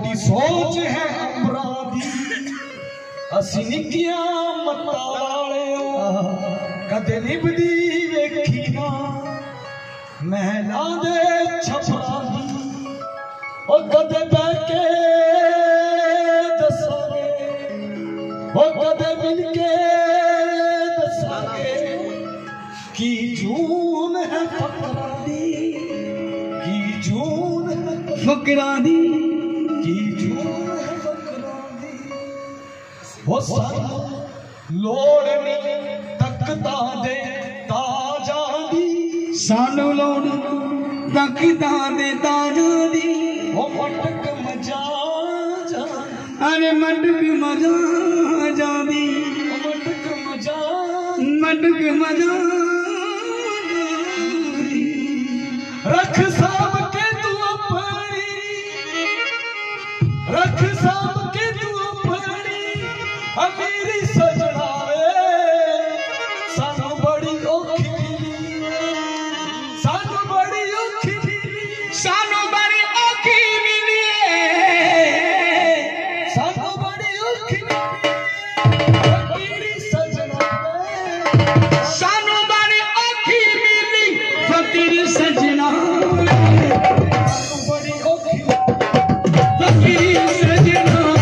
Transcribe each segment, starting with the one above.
थोड़ी सोच है अपराधी असी निकिया मता वाले कदे निभदी वेखी ना महला दे छपराधी ओ कदे बह के दसांगे ओ कदे मिल के दसांगे की जून है फकरादी की जून है फकरादी की जून है फकरादी वो सानू लोड़ नहीं तकता दे ताजा दी सानू लोड़ तकता दे ताजा दी वो मटक मजा जा अरे मटक मजा जादी मटक मजा रख साब के तू अपनी रख साब के तू अपनी मेरी सजना वे सानू बड़ी औखी मिली सानू बड़ी औखी मिली सानू बड़ी औखी मिली सानू बड़ी औखी मिली मेरी सजना वे सानू बड़ी औखी मिली फकीर सजना सानू बड़ी औखी फकीर सजना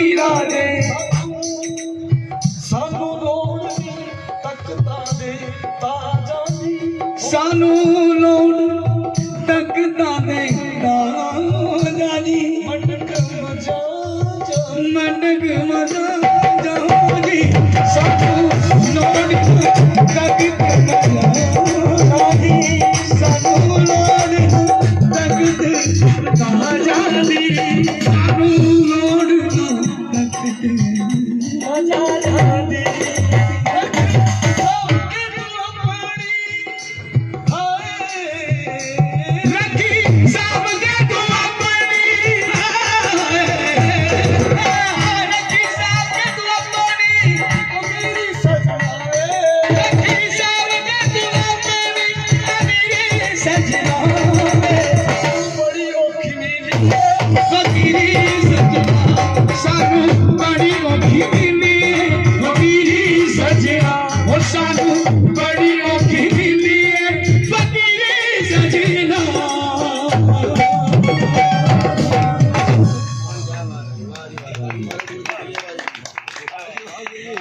मीरा दे सानू लोड़ तकता दे ताजा दी सानू लोड़ तकता दे ताजा दी मंडक मजा मंडक मजा जाओ जी सानू लोड़ तकता दी सानू लोड़ तकता ताजा दी सानू लोड़ तकता मजा दे सजना